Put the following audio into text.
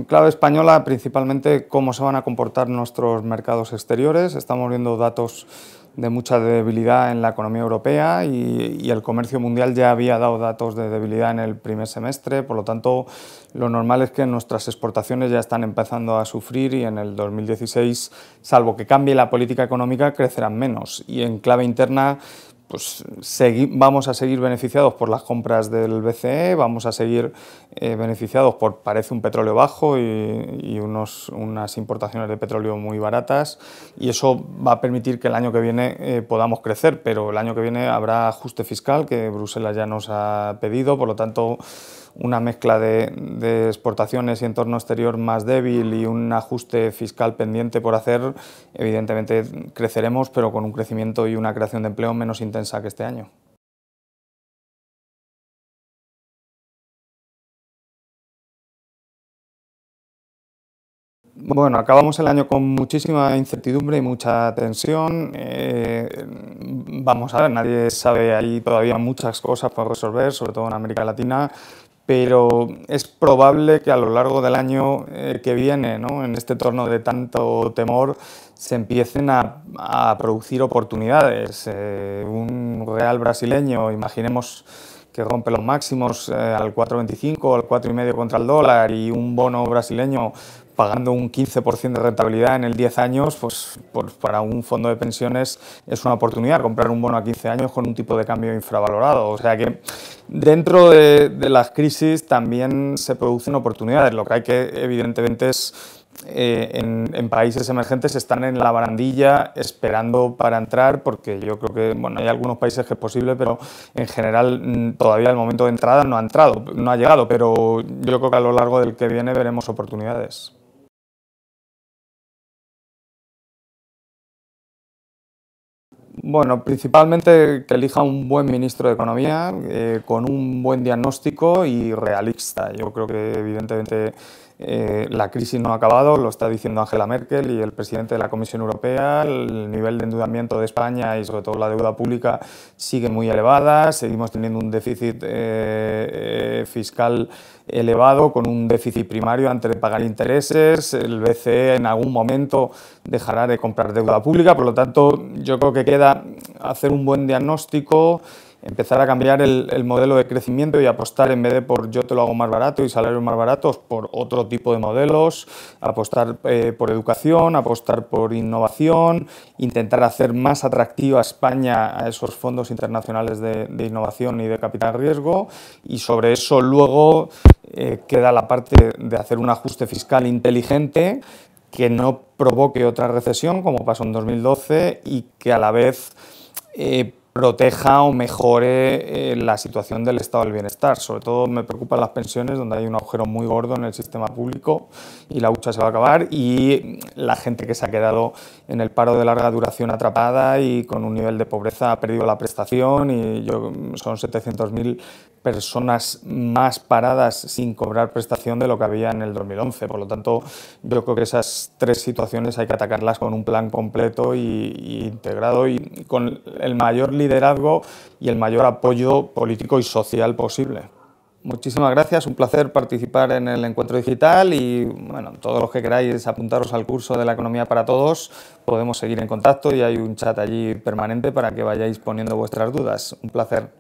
clave española, principalmente cómo se van a comportar nuestros mercados exteriores. Estamos viendo datos de mucha debilidad en la economía europea y el comercio mundial ya había dado datos de debilidad en el primer semestre, por lo tanto lo normal es que nuestras exportaciones ya están empezando a sufrir y en el 2016, salvo que cambie la política económica, crecerán menos. Y en clave interna, pues vamos a seguir beneficiados por las compras del BCE, vamos a seguir beneficiados por, parece, un petróleo bajo y unas importaciones de petróleo muy baratas, y eso va a permitir que el año que viene podamos crecer, pero el año que viene habrá ajuste fiscal que Bruselas ya nos ha pedido, por lo tanto una mezcla de exportaciones y entorno exterior más débil y un ajuste fiscal pendiente por hacer, evidentemente creceremos, pero con un crecimiento y una creación de empleo menos intensa que este año. Bueno, acabamos el año con muchísima incertidumbre y mucha tensión. Vamos a ver, nadie sabe, hay todavía muchas cosas por resolver, sobre todo en América Latina, pero es probable que a lo largo del año que viene, ¿no?, en este entorno de tanto temor, se empiecen a producir oportunidades. Un real brasileño, imaginemos que rompe los máximos al 4,25, al 4,5 contra el dólar, y un bono brasileño pagando un 15% de rentabilidad en el 10 años, pues para un fondo de pensiones es una oportunidad comprar un bono a 15 años con un tipo de cambio infravalorado. O sea que dentro de las crisis también se producen oportunidades. Lo que hay que, evidentemente, es en países emergentes están en la barandilla esperando para entrar, porque yo creo que, bueno, hay algunos países que es posible, pero en general todavía el momento de entrada no ha llegado, pero yo creo que a lo largo del que viene veremos oportunidades. Bueno, principalmente que elija un buen ministro de Economía con un buen diagnóstico y realista. Yo creo que evidentemente la crisis no ha acabado, lo está diciendo Angela Merkel y el presidente de la Comisión Europea. El nivel de endeudamiento de España y sobre todo la deuda pública sigue muy elevada. Seguimos teniendo un déficit fiscal elevado, con un déficit primario antes de pagar intereses. El BCE en algún momento dejará de comprar deuda pública, por lo tanto yo creo que queda hacer un buen diagnóstico, empezar a cambiar el modelo de crecimiento y apostar, en vez de por yo te lo hago más barato y salarios más baratos, por otro tipo de modelos, apostar por educación, apostar por innovación, intentar hacer más atractiva a España a esos fondos internacionales de innovación y de capital riesgo, y sobre eso luego queda la parte de hacer un ajuste fiscal inteligente que no provoque otra recesión como pasó en 2012 y que a la vez proteja o mejore la situación del estado del bienestar. Sobre todo me preocupan las pensiones, donde hay un agujero muy gordo en el sistema público y la hucha se va a acabar, y la gente que se ha quedado en el paro de larga duración atrapada y con un nivel de pobreza ha perdido la prestación, y son 700.000 personas más paradas sin cobrar prestación de lo que había en el 2011. Por lo tanto, yo creo que esas tres situaciones hay que atacarlas con un plan completo y integrado y con el mayor liderazgo y el mayor apoyo político y social posible. Muchísimas gracias, un placer participar en el encuentro digital y, bueno, todos los que queráis apuntaros al curso de la economía para todos, podemos seguir en contacto y hay un chat allí permanente para que vayáis poniendo vuestras dudas. Un placer.